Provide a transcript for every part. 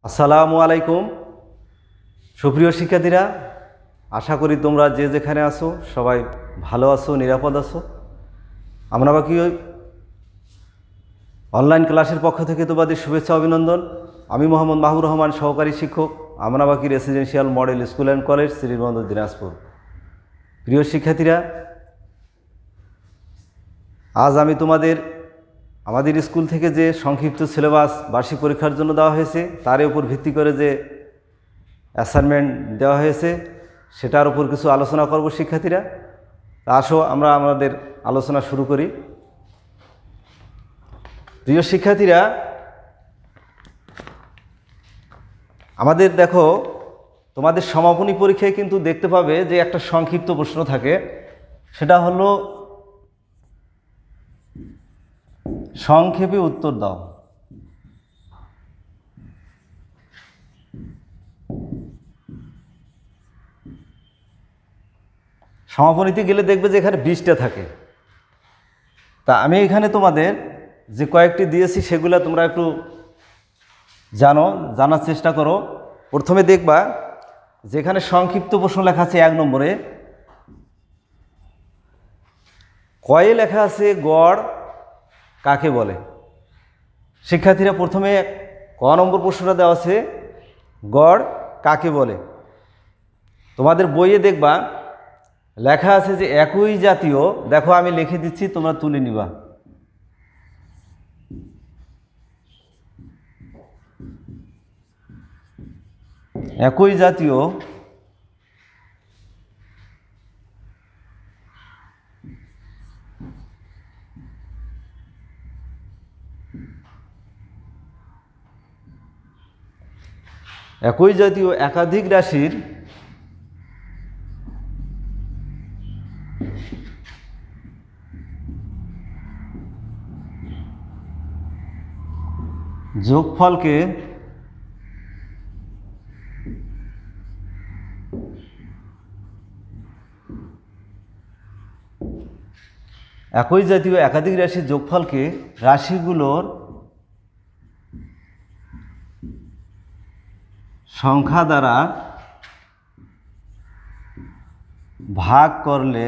আসসালামু আলাইকুম সুপ্রিয় শিক্ষার্থীরা, আশা করি তোমরা যে যেখানে আছো সবাই ভালো আছো, নিরাপদ আছো। আমরা বাকি অনলাইন ক্লাসের পক্ষ থেকে তোমাদের শুভেচ্ছা অভিনন্দন। আমি মোহাম্মদ মাহবুর রহমান, সহকারী শিক্ষক, Amnabaki residential model school and college, Shribandar, Dinajpur. প্রিয় শিক্ষার্থীরা, আজ আমি আমাদের স্কুল থেকে যে সংক্ষিপ্ত সিলেবাস বার্ষিক পরীক্ষার জন্য দেওয়া হয়েছে তার উপর ভিত্তি করে যে অ্যাসাইনমেন্ট দেওয়া হয়েছে সেটার উপর কিছু আলোচনা করব শিক্ষার্থীরা। আসো আমরা আমাদের আলোচনা শুরু করি। প্রিয় শিক্ষার্থীরা, আমাদের দেখো, তোমাদের সমাপনী পরীক্ষায় কিন্তু দেখতে পাবে যে একটা সংক্ষিপ্ত প্রশ্ন থাকে, সেটা হলো সংক্ষেপে উত্তর দাও। সমাপনীতে গেলে দেখবে যে এখানে 20টা থাকে। তা আমি এখানে তোমাদের যে কয়েকটি দিয়েছি সেগুলো তোমরা একটু জানার চেষ্টা করো। প্রথমে দেখবা যেখানে সংক্ষিপ্ত প্রশ্ন লেখা আছে 1 নম্বরে, কয়ে লেখা আছে গড় কাকে বলে। শিক্ষার্থীরা, প্রথমে ক নম্বর প্রশ্নটা দেওয়া আছে গড় কাকে বলে। তোমাদের বইয়ে দেখবা লেখা আছে যে একই জাতীয়, দেখো আমি লিখে দিচ্ছি, তোমরা তুলে নিবা। একই জাতীয় একাধিক রাশির যোগফলকে একই জাতীয় একাধিক রাশির যোগফলকে রাশিগুলোর সংখ্যা দ্বারা ভাগ করলে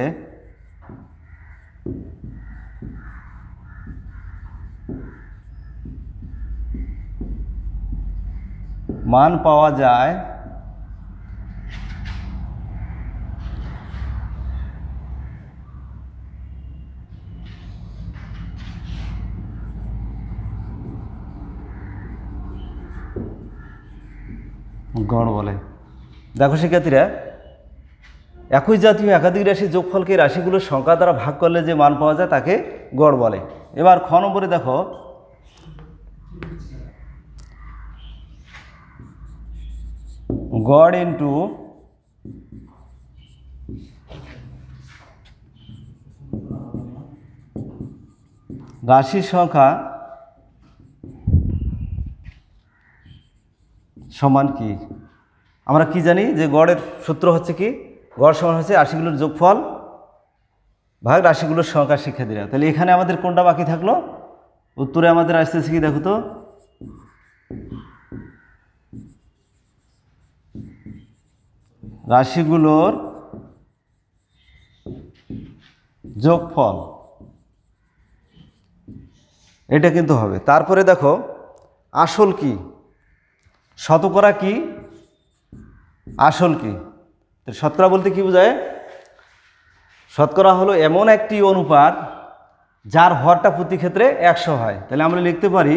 মান পাওয়া যায় গড় বলে। দেখো শিক্ষার্থীরা, একই জাতীয় একাধিক রাশির যোগফলকে রাশিগুলোর সংখ্যা দ্বারা ভাগ করলে যে মান পাওয়া যায় তাকে গড় বলে। এবার খ নম্বরে দেখো, গড় ইন্টু রাশির সংখ্যা সমান কি। আমরা কি জানি যে গড়ের সূত্র হচ্ছে কি, গড় সমান হচ্ছে রাশিগুলোর যোগফল ভাগ রাশিগুলোর সংখ্যা। শিক্ষার্থীরা, তাহলে এখানে আমাদের কোনটা বাকি থাকলো? উত্তরে আমাদের আসতেছে কি দেখো তো, রাশিগুলোর যোগফল, এটা কিন্তু হবে। তারপরে দেখো আসল কি, শতকরা কি, আসল কি। শতকরা বলতে কি বোঝায়? শতকরা হলো এমন একটি অনুপাত যার হরটা প্রতি ক্ষেত্রে 100 হয়। তাহলে আমরা লিখতে পারি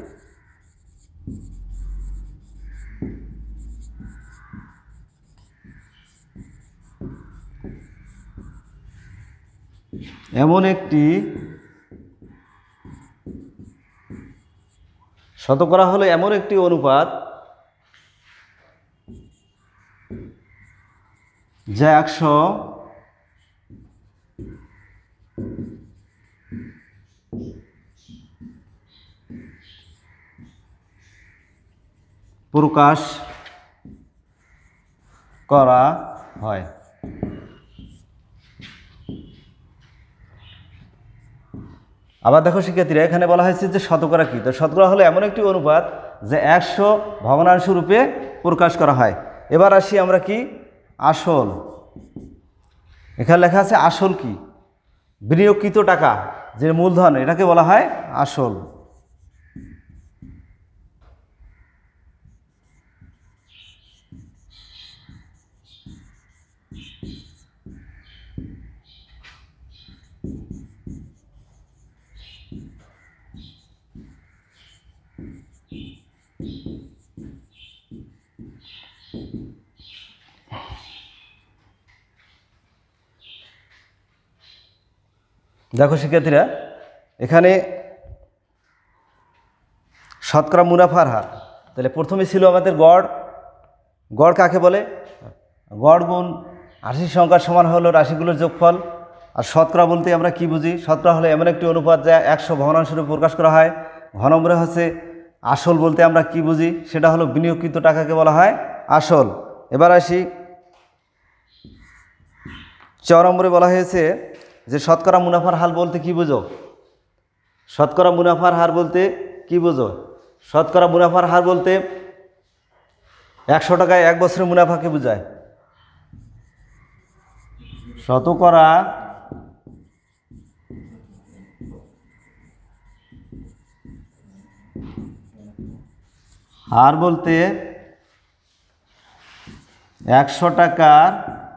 এমন একটি শতকরা হলো এমন একটি অনুপাত যা 100 প্রকাশ করা হয়। আবার দেখো শিক্ষার্থীরা, এখানে বলা হয়েছে যে শতকরা কি। তো শতকরা হলো এমন একটি অনুপাত যে 100 ভগ্নাংশ রূপে প্রকাশ করা হয়। এবার আসি আমরা কি আসল। এখানে লেখা আছে আসল কি, বিনিয়োগকৃত টাকা যে মূলধন, এটাকে বলা হয় আসল। দেখো শিক্ষার্থীরা, এখানে শতকরা মুনাফার হার, তাহলে প্রথমে ছিল আমাদের গড়। গড় কাকে বলে? গড় গুণ রাশির সংখ্যার সমান হলো রাশিগুলোর যোগফল। আর শতকরা বলতে আমরা কি বুঝি? শতকরা হলো এমন একটি অনুপাত যা 100 ভগ্নাংশ রূপে প্রকাশ করা হয়। ঘ নম্বরে হচ্ছে আসল বলতে আমরা কি বুঝি? সেটা হলো বিনিয়োগকৃত টাকাকে বলা হয় আসল। এবার আসি চ নম্বরে বলা হয়েছে যে শতকরা মুনাফার হার বলতে কি বুঝো? শতকরা মুনাফার হার বলতে কি বুঝো? শতকরা মুনাফার হার বলতে 100 টাকায় 1 বছরের মুনাফাকে বোঝায়। শতকরা হার বলতে 100 টাকার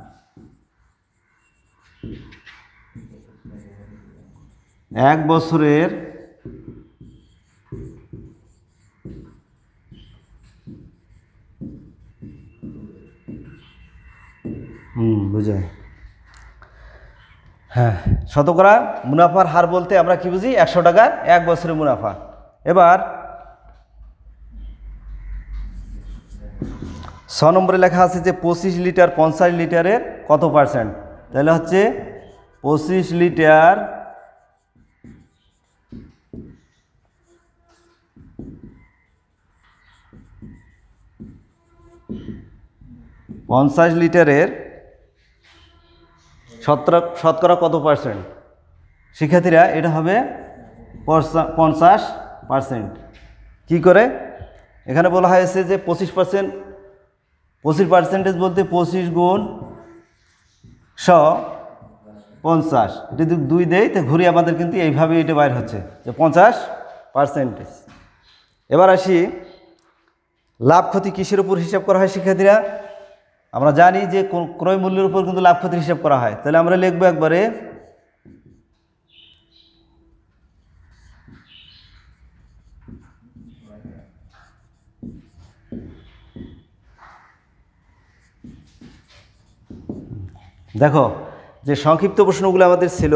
1 বছরের বুঝায়। হ্যাঁ, শতকরা মুনাফার হার বলতে আমরা কি বুঝি? 100 টাকার 1 বছরের মুনাফা। এবার 6 নম্বরে লেখা আছে যে 25 লিটার 50 লিটারের কত পার্সেন্ট? তাহলে হচ্ছে 25 লিটার 50 লিটারের শতকরা কত পার্সেন্ট? শিক্ষার্থীরা এটা হবে 50%। কি করে? এখানে বলা হয়েছে যে 25%, 25% বলতে 25 গুণ 100 50, যদি 2 দেয় তো ঘুরে আমাদের কিন্তু এইভাবে এটা বাইর হচ্ছে যে 50%। এবার আসি লাভ ক্ষতি কিসের উপর হিসাব করা হয় শিক্ষার্থীরা? আমরা জানি যে ক্রয় মূল্যের উপর কিন্তু লাভ ক্ষতির হিসাব করা হয়। তাহলে আমরা লিখবো একবারে দেখো যে সংক্ষিপ্ত প্রশ্নগুলো আমাদের ছিল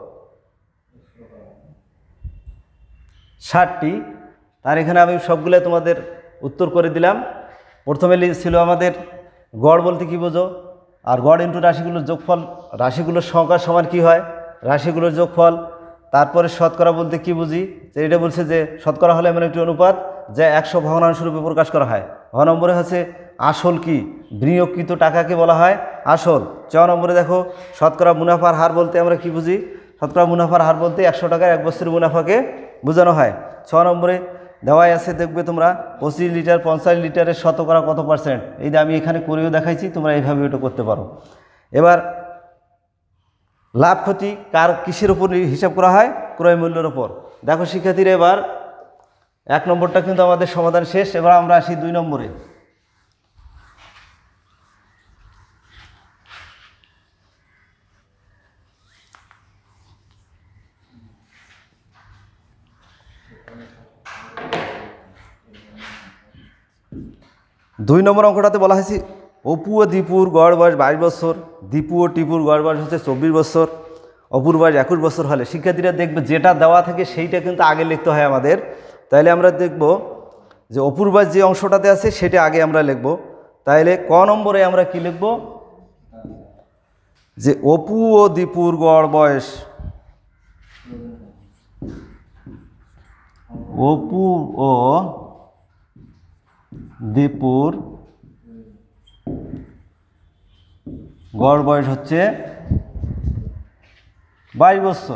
60টি, তার এখানে আমি সবগুলো তোমাদের উত্তর করে দিলাম। প্রথমে ছিল আমাদের গড় বলতে কি বোঝো? আর গড় ইন্টু রাশিগুলোর যোগফল, রাশিগুলোর সংখ্যার সমান কি হয়? রাশিগুলোর যোগফল। তারপরে শতকরা বলতে কি বুঝি? যে এটা বলছে যে শতকরা হলে এমন একটি অনুপাত যা 100 ভগ্নাংশ রূপে প্রকাশ করা হয়। ঘ নম্বরে হচ্ছে আসল কি, বিনিয়োগকৃত টাকাকে বলা হয় আসল। চ নম্বরে দেখো শতকরা মুনাফার হার বলতে আমরা কি বুঝি? শতকরা মুনাফার হার বলতে 100 টাকার 1 বছরের মুনাফাকে বোঝানো হয়। ছ নম্বরে দেওয়াই আছে, দেখবে তোমরা 25 লিটার 50 লিটারের শতকরা কত পার্সেন্ট? এই যে আমি এখানে করেও দেখাইছি, তোমরা এইভাবে এটা করতে পারো। এবার লাভ ক্ষতি কার কিসের উপর হিসাব করা হয়? ক্রয় মূল্যের উপর। দেখো শিক্ষার্থীরা, এবার 1 নম্বরটা কিন্তু আমাদের সমাধান শেষ। এবার আমরা আসি 2 নম্বরে। দুই নম্বর অঙ্কটাতে বলা হয়েছে অপু ও দীপুর গড় বয়স 22 বছর, দীপু ও টিপুর গড় বয়স হচ্ছে 24 বছর, অপুর বয়স 21 বছর হলে শিক্ষার্থীরা দেখবে যেটা দেওয়া থাকে সেইটা কিন্তু আগে লিখতে হয় আমাদের। তাইলে আমরা দেখব যে অপুর বয়স যে অংশটাতে আছে সেটা আগে আমরা লিখব। তাইলে ক নম্বরে আমরা কি লিখব? যে অপু ও দীপুর গড় বয়স, অপু ও দীপুর গড় বয়স হচ্ছে 22 বছর।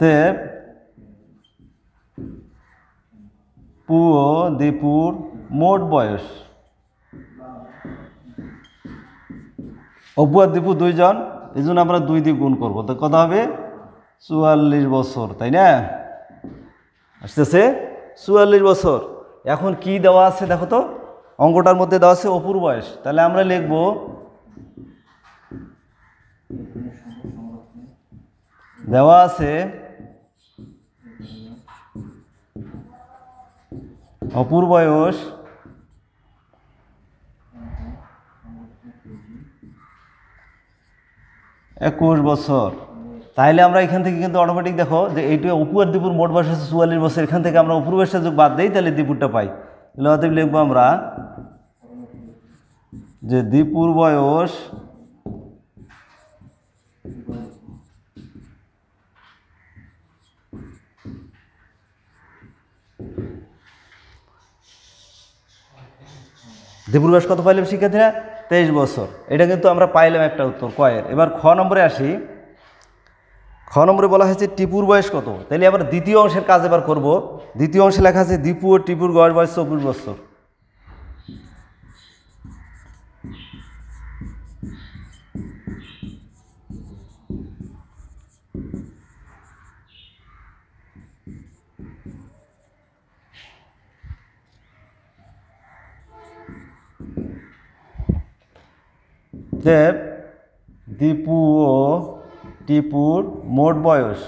অতএব পু ও দীপুর মোট বয়স, অপু আর দীপু দুইজন, এই জন্য আমরা 2 দিয়ে গুণ করবো, তো কত হবে 44 বছর, তাই না? আসতেছে 44 বছর। এখন কি দেওয়া আছে দেখো তো, অঙ্কটার মধ্যে দেওয়া আছে অপুর বয়স, তাহলে আমরা লিখব দেওয়া আছে অপুর বয়স 21 বছর। তাইলে আমরা এখান থেকে কিন্তু অটোমেটিক দেখো যে এইটা অপু আর দীপুর মোট বয়স হচ্ছে 44 বছর, এখান থেকে আমরা অপুর বয়সটা যোগ বাদ দিই, তাহলে দীপুরটা পাই। তাহলে অতএব লিখবো আমরা যে দীপুর বয়স দীপুর বয়স কত পাইলাম শিক্ষার্থীরা? 23 বছর। এটা কিন্তু আমরা পাইলাম একটা উত্তর কয়ের। এবার খ নম্বরে আসি। খ নম্বরে বলা হয়েছে টিপুর বয়স কত, তাহলে আবার দ্বিতীয় অংশের কাজ এবার করব। দ্বিতীয় অংশে লেখা আছে দীপু ও টিপুর বয়স 24 বছর। দেব দীপু ও টিপুর মোট বয়স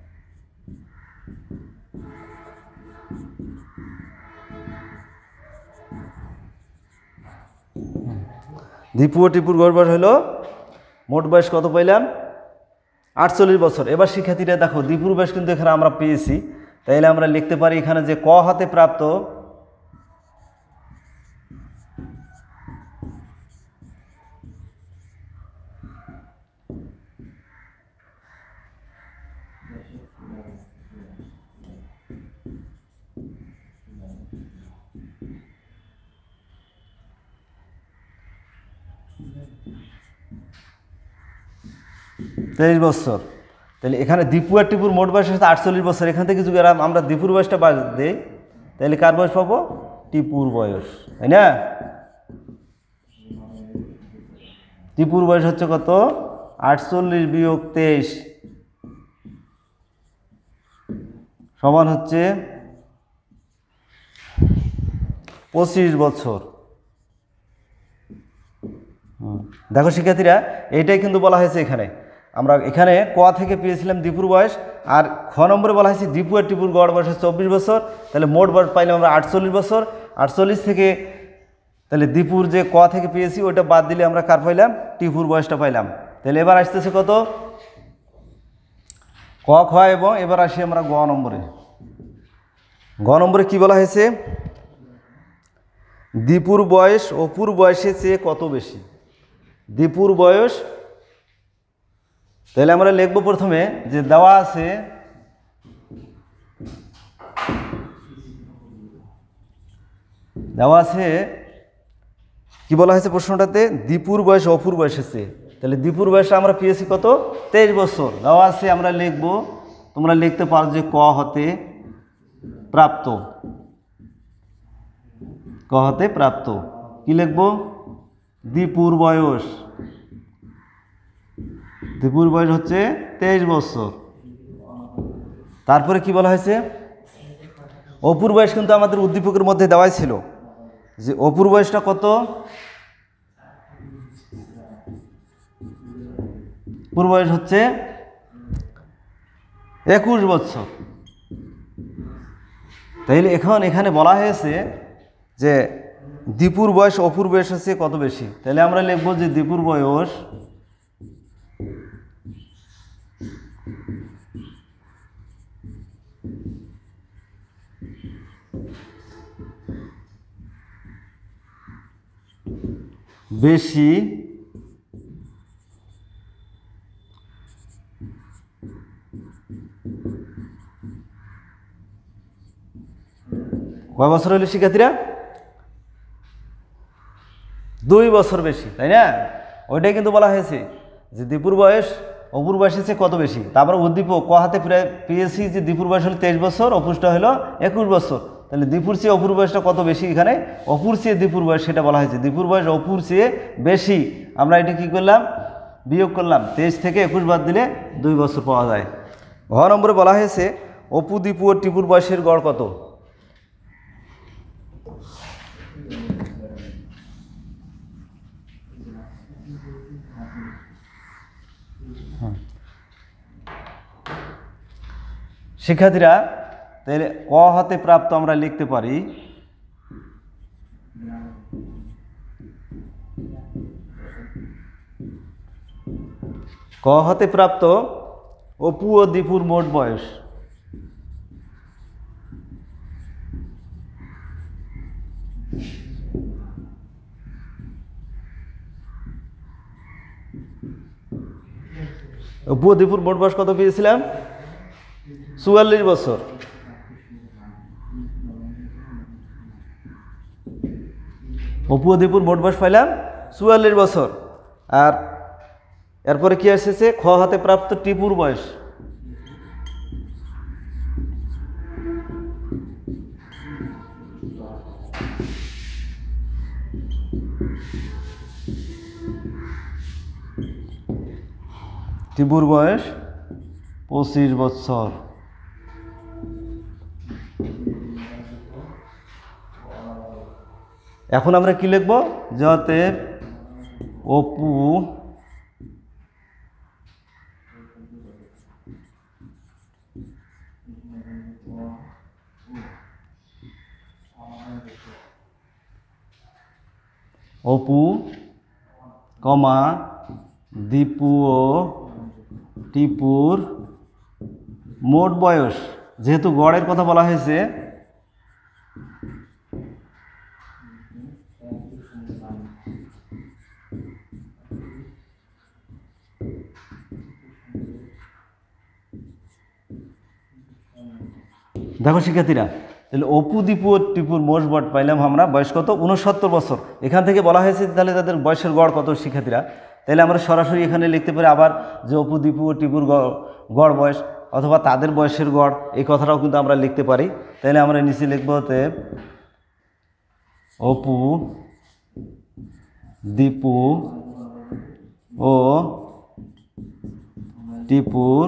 দীপু ও টিপুর বয়স হলো মোট বয়স কত পাইলাম 48 বছর। এবার শিক্ষার্থীরা দেখো দীপুর বয়স কিন্তু এখানে আমরা পেয়েছি, তাইলে আমরা লিখতে পারি এখানে যে ক হাতে প্রাপ্ত তেইশ বছর। তাহলে এখানে দীপু আর টিপুর মোট বয়স হচ্ছে 48 বছর। এখান থেকে যদি আমরা দীপুর বয়সটা বাদ দিই, তাহলে কার বয়স পাবো? টিপুর বয়স, তাই না? টিপুর বয়স হচ্ছে কত? 48 বিয়োগ 23 সমান হচ্ছে 25 বছর। দেখো শিক্ষার্থীরা, এইটাই কিন্তু বলা হয়েছে এখানে। আমরা এখানে ক থেকে পেয়েছিলাম দীপুর বয়স, আর খ নম্বরে বলা হয়েছে দীপু আর টিপুর গড় বয়স 24 বছর। তাহলে মোট বয়স পাইলাম আমরা 48 বছর। 48 থেকে তাহলে দীপুর যে ক থেকে পেয়েছি ওইটা বাদ দিলে আমরা কার পাইলাম? টিপুর বয়সটা পাইলাম। তাহলে এবার আসতেছে কত? ক, খ, এবং এবার আসি আমরা গ নম্বরে। গ নম্বরে কি বলা হয়েছে? দীপুর বয়স অপুর বয়সের চেয়ে কত বেশি? দীপুর বয়স, তাহলে আমরা লিখব প্রথমে যে দেওয়া আছে কি বলা হয়েছে প্রশ্নটাতে? দীপুর বয়স অপুর বয়সের চেয়ে। তাহলে দীপুর বয়স আমরা পেয়েছি কত? 23 বছর। দেওয়া আছে, আমরা লিখব, তোমরা লিখতে পারো যে ক হতে প্রাপ্ত। ক হতে প্রাপ্ত কি লিখব? দীপুর বয়স। দীপুর বয়স হচ্ছে 23 বছর। তারপরে কি বলা হয়েছে? অপুর বয়স কিন্তু আমাদের উদ্দীপকের মধ্যে দেওয়াই ছিল যে অপুর বয়সটা কত? অপুর বয়স হচ্ছে 21 বছর। তাইলে এখন এখানে বলা হয়েছে যে দীপুর বয়স অপুর বয়স হচ্ছে কত বেশি। তাহলে আমরা লিখব যে দীপুর বয়স বেশি কয় বছর হইল শিক্ষার্থীরা? 2 বছর বেশি, তাই না? ওইটাই কিন্তু বলা হয়েছে যে দীপুর বয়স অপুর বয়সের চেয়ে কত বেশি। তারপর উদ্দীপক ক হাতে প্রায় পেয়েছি যে দীপুর বয়স হলো 23 বছর, অপুরটা হলো 21 বছর। তাহলে দীপুর চেয়ে অপুর বয়সটা কত বেশি, এখানে অপুর চেয়ে দীপুর বয়স সেটা বলা হয়েছে। দীপুর বয়স অপুর চেয়ে বেশি, আমরা এটা কী করলাম, বিয়োগ করলাম। 23 থেকে 21 বাদ দিলে 2 বছর পাওয়া যায়। ঘ নম্বরে বলা হয়েছে অপু, দীপু ও টিপুর বয়সের গড় কত। শিক্ষার্থীরা তাহলে ক হাতে প্রাপ্ত আমরা লিখতে পারি ক হাতে প্রাপ্ত অপু ও দীপুর মোট বয়স। অপু ও দীপুর মোট বয়স কত পেয়েছিলাম, 44 বছর। অপু ও দীপুর মোট বয়স পাইলাম 44 বছর। আর এরপরে কি এসেছে, খ হাতে প্রাপ্ত টিপুর বয়স। টিপুর বয়স 25 বছর। এখন আমরা কি লিখব, যাতে অপু কমা দীপু ও টিপুর মোট বয়স, যেহেতু গড়ের কথা বলা হয়েছে, দেখো শিক্ষার্থীরা, তাহলে অপু, দীপু ও টিপুর মোট বয়স পাইলাম আমরা, বয়স কত, 69 বছর। এখান থেকে বলা হয়েছে তাহলে তাদের বয়সের গড় কত শিক্ষার্থীরা। তাহলে আমরা সরাসরি এখানে লিখতে পারি আবার যে অপু, দীপু ও টিপুর গড় বয়স, অথবা তাদের বয়সের গড়, এই কথাটাও কিন্তু আমরা লিখতে পারি। তাহলে আমরা নিচে লিখব হতে অপু, দীপু ও টিপুর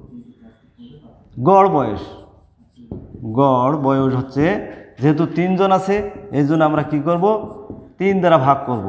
গড় বয়স। গড় বয়স হচ্ছে, যেহেতু 3 জন আছে এই জন্য আমরা কি করব, 3 দ্বারা ভাগ করব।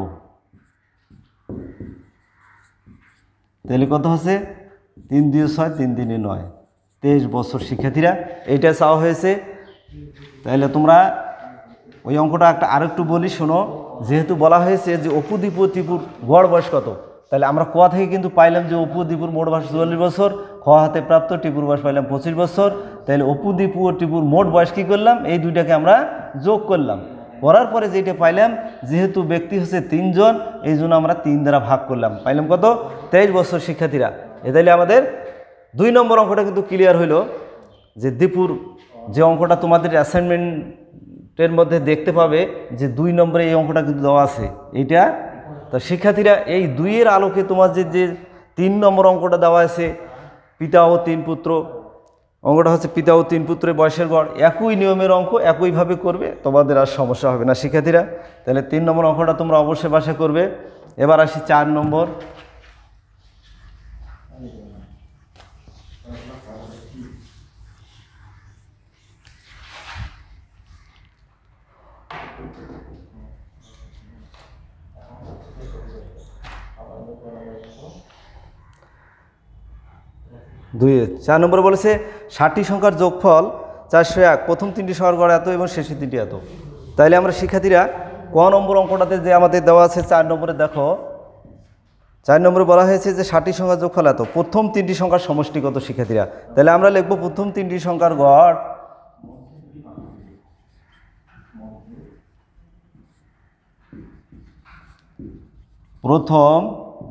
তাহলে কত হচ্ছে, 3 দিয়ে 6, 3 দিনে 9, 23 বছর শিক্ষার্থীরা, এইটা চাওয়া হয়েছে। তাহলে তোমরা ওই অঙ্কটা আরেকটু বলি শোনো। যেহেতু বলা হয়েছে যে অপু, দীপু ও টিপুর গড় বয়স কত, তাহলে আমরা ক থেকে কিন্তু পাইলাম যে অপু, দীপুর মোট বয়স 44 বছর, খ হাতে প্রাপ্ত টিপুর বয়স পাইলাম 25 বছর। তাহলে অপু, দীপু ও টিপুর মোট বয়স কী করলাম, এই দুইটাকে আমরা যোগ করলাম। করার পরে যেটা পাইলাম, যেহেতু ব্যক্তি হচ্ছে 3 জন, এই জন্য আমরা 3 দ্বারা ভাগ করলাম, পাইলাম কত, 23 বছর শিক্ষার্থীরা। তাহলে আমাদের 2 নম্বর অঙ্কটা কিন্তু ক্লিয়ার হইল, যে দীপুর যে অঙ্কটা তোমাদের অ্যাসাইনমেন্টের মধ্যে দেখতে পাবে যে 2 নম্বরে এই অঙ্কটা কিন্তু দেওয়া আছে এইটা। তো শিক্ষার্থীরা এই 2-এর আলোকে তোমার যে 3 নম্বর অঙ্কটা দেওয়া আছে, পিতা ও 3 পুত্র, অঙ্কটা হচ্ছে পিতা ও 3 পুত্রের বয়সের গড়, একই নিয়মের অঙ্ক, একইভাবে করবে, তোমাদের আর সমস্যা হবে না শিক্ষার্থীরা। তাহলে 3 নম্বর অঙ্কটা তোমরা অবশ্যই বাসায় করবে। এবার আসি 4 নম্বর। দুইয়ে 4 নম্বরে বলেছে 60টি সংখ্যার যোগফল 401, প্রথম 3টি সংখ্যার গড় এত এবং শেষের 3টি এত। তাইলে আমরা শিক্ষার্থীরা ক নম্বর অঙ্কটাতে যে আমাদের দেওয়া আছে 4 নম্বরে, দেখো 4 নম্বরে বলা হয়েছে যে 60টি সংখ্যার যোগফল এত, প্রথম 3টি সংখ্যার সমষ্টি কত শিক্ষার্থীরা। তাহলে আমরা লিখব প্রথম 3টি সংখ্যার গড় প্রথম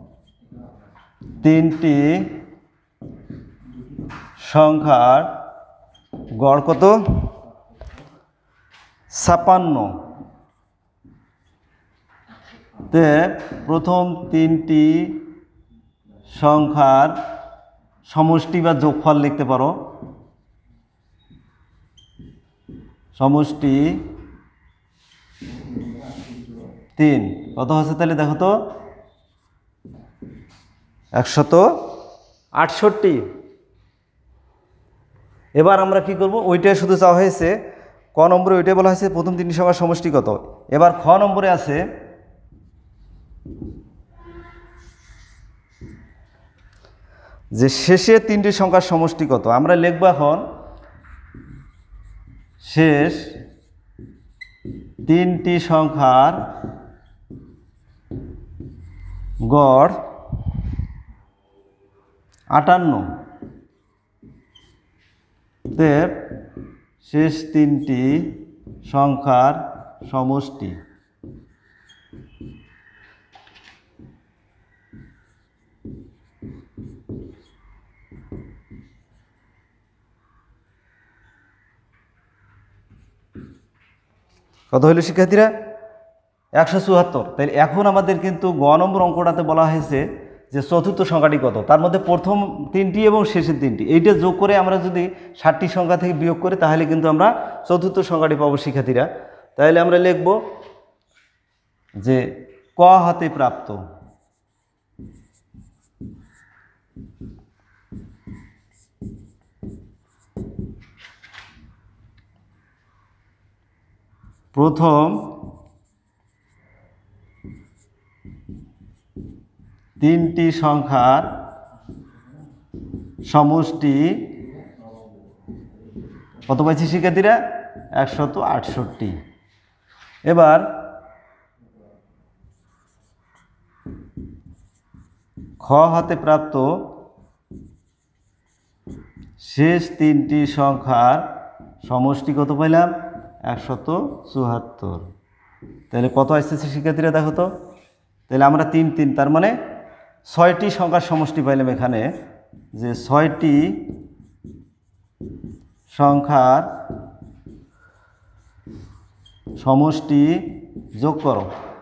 3টি সংখ্যার গড় কত, 56। তে প্রথম 3টি সংখ্যার সমষ্টি বা যোগফল লিখতে পারো। সমষ্টি 3 কত হচ্ছে তাহলে দেখো তো 168। এবার আমরা কি করব, ওইটাই শুধু চাওয়া হয়েছে ক নম্বরে, ওইটাই বলা হয়েছে প্রথম তিনটি সংখ্যার সমষ্টি কত। এবার খ নম্বরে আছে যে শেষের তিনটি সংখ্যার সমষ্টি কত। আমরা লিখব এখন শেষ তিনটি সংখ্যার গড় 58 দের শেষ তিনটি সংখ্যার সমষ্টি। কত হইল শিক্ষার্থীরা 174। তাই এখন আমাদের কিন্তু গ নম্বর অঙ্কটাতে বলা হয়েছে যে চতুর্থ সংখ্যাটি কত, তার মধ্যে প্রথম তিনটি এবং শেষের তিনটি, এইটা যোগ করে আমরা যদি 60টি সংখ্যা থেকে বিয়োগ করি তাহলে কিন্তু আমরা চতুর্থ সংখ্যাটি পাবো শিক্ষার্থীরা। তাহলে আমরা লিখব যে ক হতে প্রাপ্ত প্রথম তিনটি সংখ্যার সমষ্টি কত পাইছি শিক্ষার্থীরা 168। এবার খ হতে প্রাপ্ত শেষ তিনটি সংখ্যার সমষ্টি কত পাইলাম 174। তাহলে কত আসতেছে শিক্ষার্থীরা দেখো তো, তাহলে আমরা 3 3 তার মানে 6টি সংখ্যার সমষ্টি পাইলাম এখানে, যে 6টি সংখ্যার সমষ্টি যোগ করো।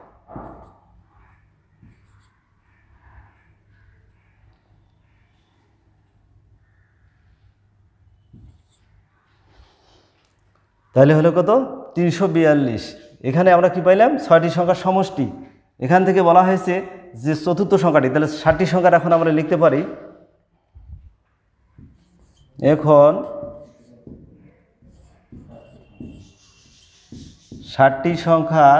তাহলে হলো কত 342। এখানে আমরা কি পাইলাম 6টি সংখ্যার সমষ্টি। এখান থেকে বলা হয়েছে যে চতুর্থ সংখ্যাটি, তাহলে 60টি সংখ্যার এখন আমরা লিখতে পারি। এখন 60টি সংখ্যার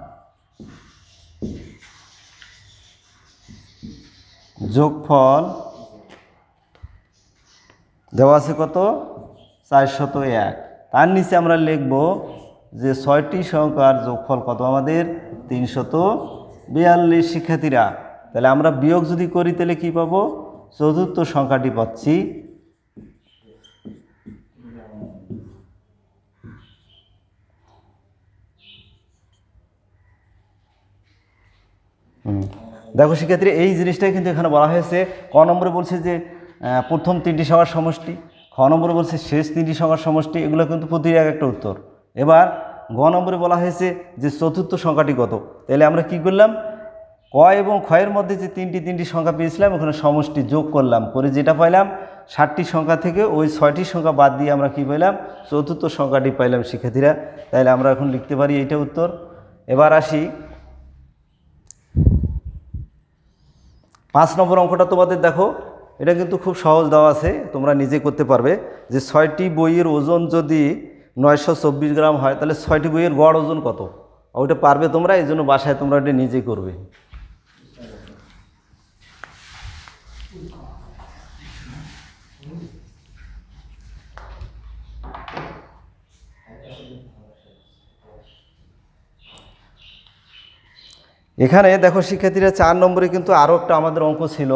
যোগফল দেওয়া আছে কত 401। তার নিচে আমরা লিখব যে 6টি সংখ্যার যোগফল কত আমাদের 342 শিক্ষার্থীরা। তাহলে আমরা বিয়োগ যদি করি তাহলে কি পাবো, চতুর্থ সংখ্যাটি পাচ্ছি দেখো শিক্ষার্থী, এই জিনিসটাই কিন্তু এখানে বলা হয়েছে। ক নম্বরে বলছে যে প্রথম তিনটি সংখ্যার সমষ্টি, খ নম্বরে বলছে শেষ তিনটি সংখ্যার সমষ্টি, এগুলো কিন্তু প্রতিটি এক একটা উত্তর। এবার গ নম্বরে বলা হয়েছে যে চতুর্থ সংখ্যাটি কত। তাহলে আমরা কি করলাম, ক এবং ক্ষয়ের মধ্যে যে তিনটি সংখ্যা পেয়েছিলাম ওখানে সমষ্টি যোগ করলাম, করে যেটা পাইলাম 60টি সংখ্যা থেকে ওই 6টি সংখ্যা বাদ দিয়ে আমরা কি পাইলাম চতুর্থ সংখ্যাটি পাইলাম শিক্ষার্থীরা। তাহলে আমরা এখন লিখতে পারি এইটা উত্তর। এবার আসি 5 নম্বর অঙ্কটা। তোমাদের দেখো এটা কিন্তু খুব সহজ দেওয়া আছে, তোমরা নিজে করতে পারবে। যে 6টি বইয়ের ওজন যদি 924 গ্রাম হয় তাহলে 6টি বইয়ের গড় ওজন কত, ওইটা পারবে তোমরা, এই জন্য বাসায় তোমরা এটা নিজে করবে। এখানে দেখো শিক্ষার্থীরা 4 নম্বরে কিন্তু আরও একটা আমাদের অঙ্ক ছিল,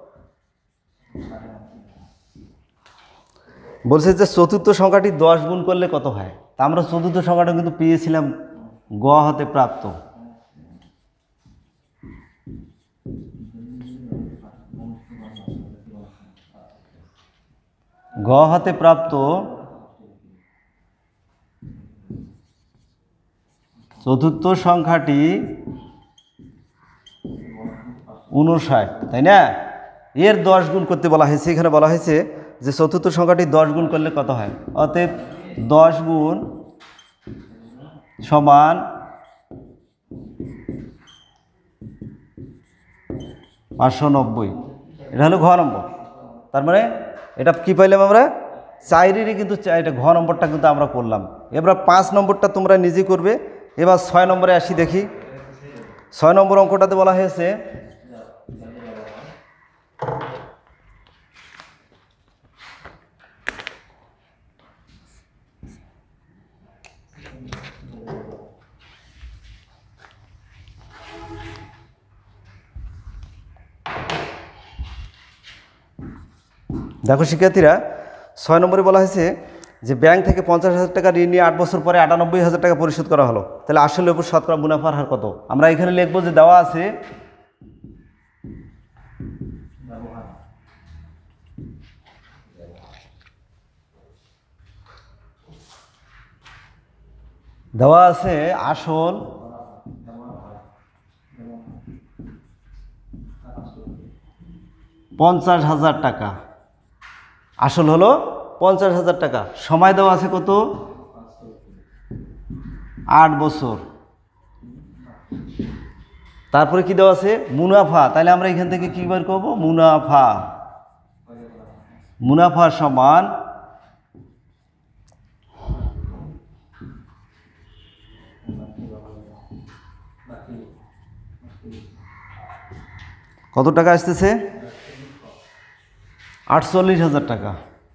বলছে যে চতুর্থ সংখ্যাটি 10 গুণ করলে কত হয়। তা আমরা চতুর্থ সংখ্যাটা কিন্তু পেয়েছিলাম গ হতে প্রাপ্ত। গ হতে প্রাপ্ত চতুর্থ সংখ্যাটি 59, তাই না? এর 10 গুণ করতে বলা হয়েছে। এখানে বলা হয়েছে যে চতুর্থ সংখ্যাটি 10 গুণ করলে কত হয়, অতএব 10 গুণ সমান 590। এটা হলো ঘ নম্বর। তার মানে এটা কি পাইলাম আমরা, 4-এরই কিন্তু এটা ঘ নম্বরটা কিন্তু আমরা করলাম। এবার 5 নম্বরটা তোমরা নিজে করবে। এবার 6 নম্বরে আসি, দেখি 6 নম্বর অঙ্কটাতে বলা হয়েছে দেখো শিক্ষার্থীরা, 6 নম্বরে বলা হয়েছে যে ব্যাংক থেকে 50,000 টাকা ঋণ নিয়ে 8 বছর পরে 98,000 টাকা পরিশোধ করা হলো, তাহলে আসলের উপর শতকরা মুনাফার হার কত? আমরা এখানে লিখবো যে দেওয়া আছে আসল 50,000 টাকা, আসল হলো 50,000 টাকা, সময় দেওয়া আছে কত, 8 বছর। তারপরে কি দেওয়া আছে, মুনাফা, তাহলে আমরা এখান থেকে কি বের করব, মুনাফা সমান কত টাকা আসতেছে, 48,000 টাকা।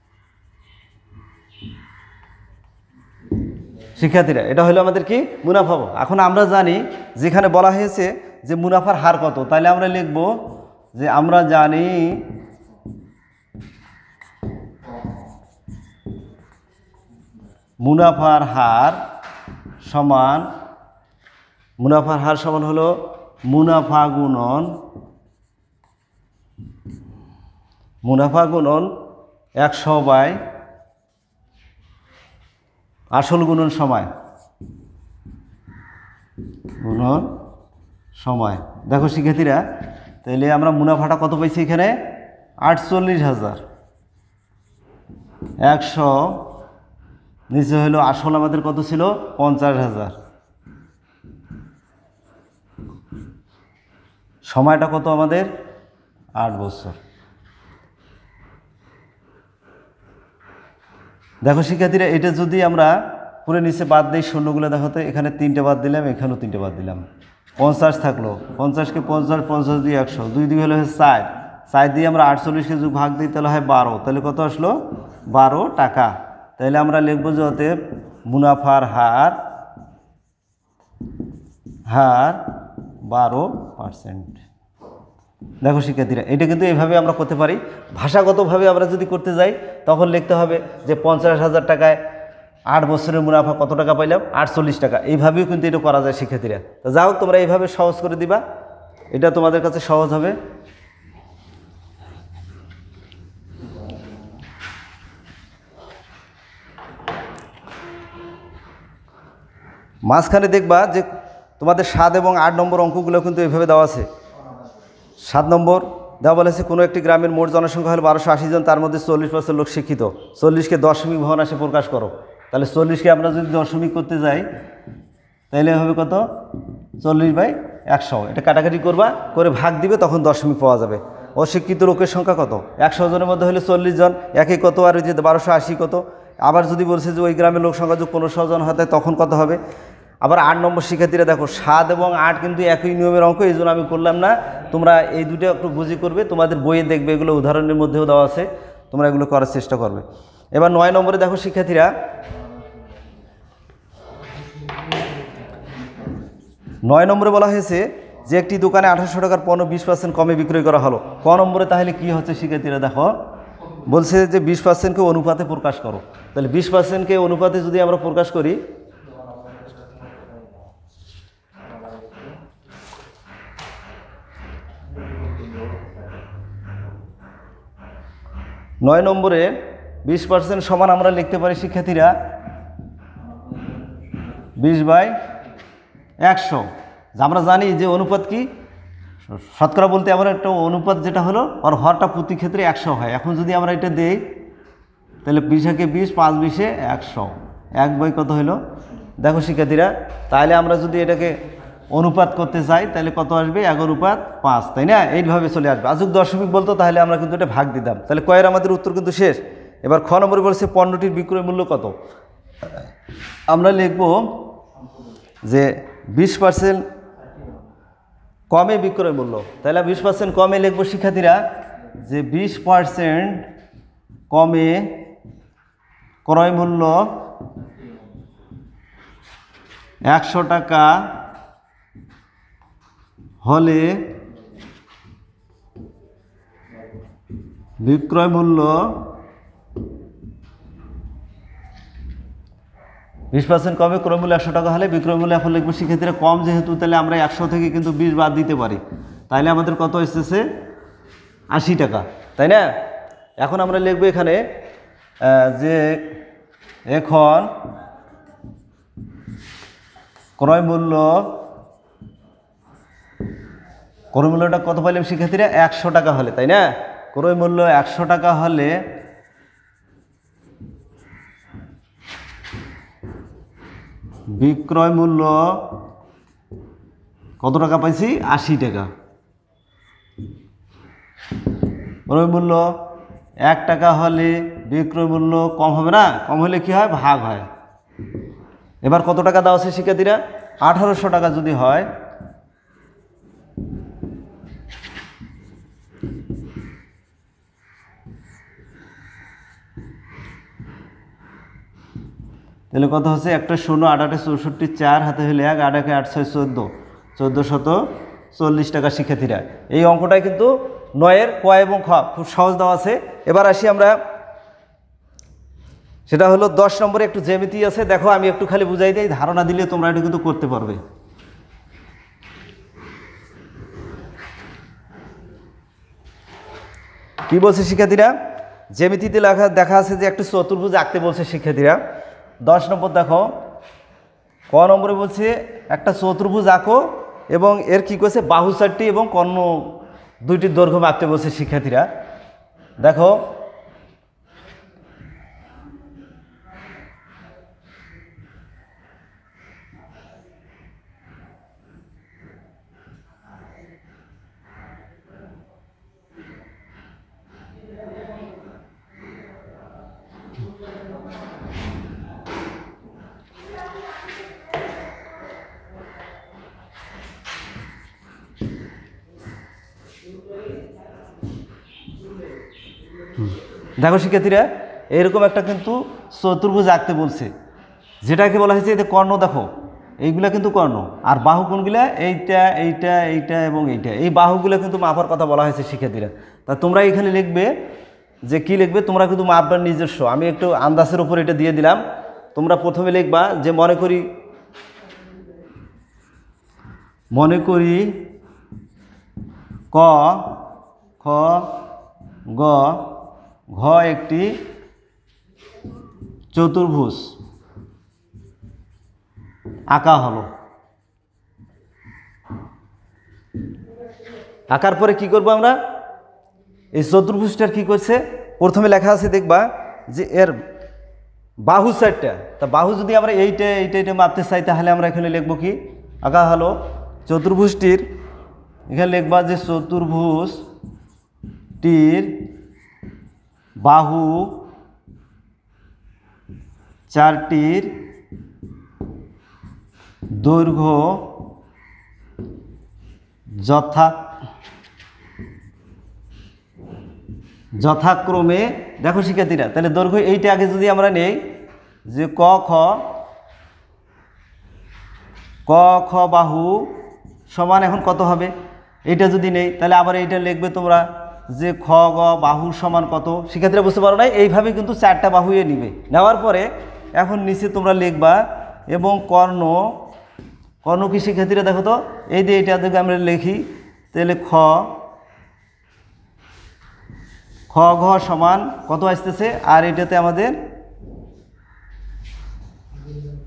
শিক্ষার্থীরা, এটা হলো আমাদের কি, মুনাফা। এখন আমরা জানি যেখানে বলা হয়েছে যে মুনাফার হার কত, তাহলে আমরা লিখব যে আমরা জানি মুনাফার হার সমান হলো মুনাফা গুণন 100 আসল গুণন সময়। দেখো শিক্ষার্থীরা, তাহলে আমরা মুনাফাটা কত পাইছি এখানে, 48,000, 100 নিচে হলো আসল আমাদের কত ছিল, 50,000, সময়টা কত আমাদের, 8 বছর। দেখো শিক্ষার্থীরা, এটা যদি আমরা পুরো নিচে বাদ দিই, শূন্যগুলো দেখো তো, এখানে 3টে বাদ দিলাম, এখানেও 3টে বাদ দিলাম, 50 থাকলো, 50কে 50, 50 দিয়ে 100, 2 2 হলো 4, 4 দিয়ে আমরা 48কে যদি ভাগ দিই তাহলে হয় 12, তাহলে কত আসলো, 12 টাকা। তাহলে আমরা লিখবো যে অতএব মুনাফার হার 12%। দেখো শিক্ষার্থীরা, এটা কিন্তু এইভাবে আমরা করতে পারি। ভাষাগতভাবে আমরা যদি করতে যাই তখন লিখতে হবে যে 50,000 টাকায় 8 বছরের মুনাফা কত টাকা পাইলাম, 48 টাকা। এইভাবেও কিন্তু এটা করা যায় শিক্ষার্থীরা। তো যাও, তোমরা এইভাবে সহজ করে দিবা, এটা তোমাদের কাছে সহজ হবে। মাঝখানে দেখবা যে তোমাদের 7 এবং 8 নম্বর অঙ্কগুলো কিন্তু এইভাবে দেওয়া আছে। 7 নম্বর দেওয়া বলেছে, কোনো একটি গ্রামের মোট জনসংখ্যা হল 1280 জন, তার মধ্যে 40% লোক শিক্ষিত। 40কে দশমিক ভগ্নাংশে প্রকাশ করো। তাহলে 40কে আমরা যদি দশমিক করতে যাই তাহলে হবে কত, 40/100। এটা কাটাকাটি করবা, করে ভাগ দিবে, তখন দশমিক পাওয়া যাবে। অশিক্ষিত লোকের সংখ্যা কত, 100 জনের মধ্যে হলে 40 জন, একে কত, আর ওই যে 1280 কত। আবার যদি বলছে যে ওই গ্রামের লোক সংখ্যা যদি 1500 জন হয় তখন কত হবে। আবার 8 নম্বর শিক্ষার্থীরা দেখো, 7 এবং 8 কিন্তু একই নিয়মের অঙ্ক, এই জন্য আমি করলাম না। তোমরা এই দুটো একটু বুঝি করবে, তোমাদের বইয়ে দেখবে এগুলো উদাহরণের মধ্যেও দেওয়া আছে, তোমরা এগুলো করার চেষ্টা করবে। এবার 9 নম্বরে দেখো শিক্ষার্থীরা, 9 নম্বরে বলা হয়েছে যে একটি দোকানে 1800 টাকার পণ্য 20% কমে বিক্রয় করা হলো। ক নম্বরে তাহলে কি হচ্ছে শিক্ষার্থীরা, দেখো বলছে যে 20%কে অনুপাতে প্রকাশ করো। তাহলে 20%কে অনুপাতে যদি আমরা প্রকাশ করি, নয় নম্বরে 20% সমান আমরা লিখতে পারি শিক্ষার্থীরা 20/100। আমরা জানি যে অনুপাত কি, শতকরা বলতে আমার একটা অনুপাত যেটা হলো আর হরটা প্রতি ক্ষেত্রে 100 হয়। এখন যদি আমরা এটা দেই তাহলে 20 5 20 100, 1 কত হলো দেখো শিক্ষার্থীরা, তাহলে আমরা যদি এটাকে অনুপাত করতে চাই তাহলে কত আসবে 1/5, তাই না? এইভাবে চলে আসবে। আজ দশমিক বলতো তাহলে আমরা কিন্তু এটা ভাগ দিতাম। তাহলে কয়ের আমাদের উত্তর কিন্তু শেষ। এবার খ নম্বরে বলছে পণ্যটির বিক্রয় মূল্য কত। আমরা লিখব যে 20% কমে বিক্রয় মূল্য। তাহলে 20% কমে লিখব শিক্ষার্থীরা যে 20% কমে ক্রয় মূল্য 100 টাকা হলে বিক্রয় মূল্য 20% কমে ক্রয় মূল্য 100 টাকা হলে বিক্রয় মূল্য, এখন লিখবো শিক্ষার্থীরা কম যেহেতু তাহলে আমরা 100 থেকে কিন্তু 20 বাদ দিতে পারি, তাইলে আমাদের কত এসেছে 80 টাকা, তাই না? এখন আমরা লিখবো এখানে যে এখন ক্রয় মূল্যটা কত পাইলাম শিক্ষার্থীরা 100 টাকা হলে, তাই না? ক্রয় মূল্য 100 টাকা হলে বিক্রয় মূল্য কত টাকা পাইছি 80 টাকা। ক্রয় মূল্য 1 টাকা হলে বিক্রয় মূল্য কম হবে না? কম হলে কি হয় ভাগ হয়। এবার কত টাকা দেওয়া আছে শিক্ষার্থীরা 1800 টাকা যদি হয় তাহলে কত হচ্ছে একটা 0 8 8 64 4 হাতে হলে 1 8 1 8 6 14 1440 টাকা শিক্ষার্থীরা। এই অঙ্কটাই কিন্তু 9-এর ক এবং খ খুব সহজ দেওয়া আছে। এবার আসি আমরা, সেটা হলো 10 নম্বরে একটু জ্যামিতি আছে। দেখো আমি একটু খালি বুঝাই দিই, ধারণা দিলে তোমরা এটা কিন্তু করতে পারবে। কি বলছে শিক্ষার্থীরা, জ্যামিতিতে দেখা আছে যে একটা চতুর্ভুজ আঁকতে বলছে শিক্ষার্থীরা। 10 নম্বর দেখো ক নম্বরে বলছে একটা চতুর্ভুজ আঁকো এবং এর কি করছে বাহু 4টি এবং কর্ণ 2টির দৈর্ঘ্য আঁকতে বলছে শিক্ষার্থীরা। দেখো দেখো শিক্ষার্থীরা এরকম একটা কিন্তু চতুর্ভুজ আঁকতে বলছে, যেটাকে বলা হয়েছে এতে কর্ণ। দেখো এইগুলা কিন্তু কর্ণ, আর বাহু কোনগুলা এইটা এইটা এইটা এবং এইটা, এই বাহুগুলো কিন্তু মাপার কথা বলা হয়েছে শিক্ষার্থীরা। তা তোমরা এখানে লিখবে যে কি লিখবে, তোমরা কিন্তু মাপবার নিজস্ব, আমি একটু আন্দাজের উপর এটা দিয়ে দিলাম। তোমরা প্রথমে লিখবা যে মনে করি ক খ গ ঘ একটি চতুর্ভুজ আঁকা হলো। আঁকার পরে কি করব আমরা, এই চতুর্ভুজটার কি করছে প্রথমে লেখা আছে দেখবা যে এর বাহু 4টা। তা বাহু যদি আমরা এইটা এইটা এইটা মাপতে চাই তাহলে আমরা এখানে লিখব কি আঁকা হলো চতুর্ভুজটির, এখানে লিখবা যে চতুর্ভুজটির বাহু 4টির দৈর্ঘ্য যথাক্রমে, দেখো শিক্ষার্থীরা তাহলে দৈর্ঘ্য এইটা আগে যদি আমরা নেই যে ক খ বাহু সমান এখন কত হবে, এইটা যদি নেই তাহলে আবার এইটা লিখবে তোমরা যে খ গ বাহু সমান কত। শিক্ষার্থীরা বুঝতে পারো না, এইভাবে কিন্তু 4টা বাহুয়ে নিবে। নেওয়ার পরে এখন নিচে তোমরা লিখবা এবং কর্ণ কি শিক্ষার্থীরা দেখো তো এই যে এইটা যদি আমরা লিখি তাহলে খ ঘ সমান কত আসতেছে, আর এটাতে আমাদের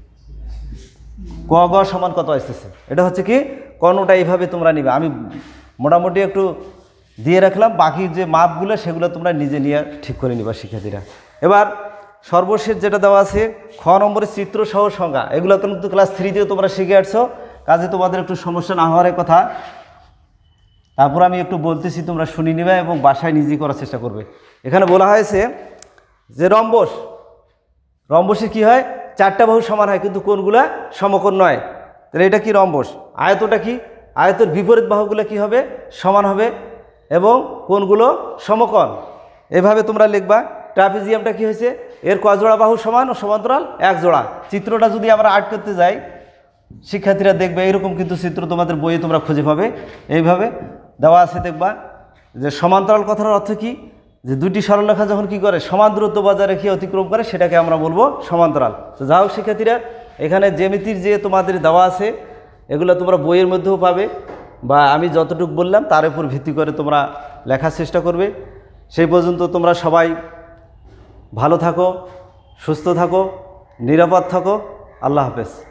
ক গ সমান কত আসতেছে। এটা হচ্ছে কি কর্ণটা এইভাবে তোমরা নিবে, আমি মোটামুটি একটু দিয়ে রাখলাম, বাকি যে মাপগুলো সেগুলো তোমরা নিজে নিয়ে ঠিক করে নিবা শিক্ষার্থীরা। এবার সর্বশেষ যেটা দেওয়া আছে খ নম্বরের চিত্র সহ সংজ্ঞা, এগুলো তো কিন্তু ক্লাস 3তেও তোমরা শিখে আসছো, কাজে তোমাদের একটু সমস্যা না হওয়ার কথা। তারপর আমি একটু বলতেছি, তোমরা শুনে নিবে এবং বাসায় নিজেই করার চেষ্টা করবে। এখানে বলা হয়েছে যে রম্বসের কি হয়, চারটা বাহু সমান হয় কিন্তু কোণগুলা সমকোণ নয়। তাহলে এটা কি রম্বস। আয়তটা কি, আয়তের বিপরীত বাহুগুলো কি হবে, সমান হবে এবং কোণগুলো সমকোণ। এভাবে তোমরা লিখবা। ট্রাপিজিয়ামটা কি হয়েছে, এর ক জোড়া বাহু সমান ও সমান্তরাল 1 জোড়া। চিত্রটা যদি আমরা আর্ট করতে যাই শিক্ষার্থীরা দেখবে এরকম কিন্তু চিত্র তোমাদের বইয়ে তোমরা খুঁজে পাবে। এইভাবে দেওয়া আছে, দেখবা যে সমান্তরাল কথার অর্থ কি, যে দুটি সরলরেখা যখন কি করে সমান দূরত্ব বজায় রেখে অতিক্রম করে সেটাকে আমরা বলবো সমান্তরাল। তো যাই হোক শিক্ষার্থীরা, এখানে জ্যামিতির যে তোমাদের দেওয়া আছে এগুলো তোমরা বইয়ের মধ্যেও পাবে, বা আমি যতটুকু বললাম তার উপর ভিত্তি করে তোমরা লেখার চেষ্টা করবে। সেই পর্যন্ত তোমরা সবাই ভালো থাকো, সুস্থ থাকো, নিরাপদ থাকো। আল্লাহ হাফেজ।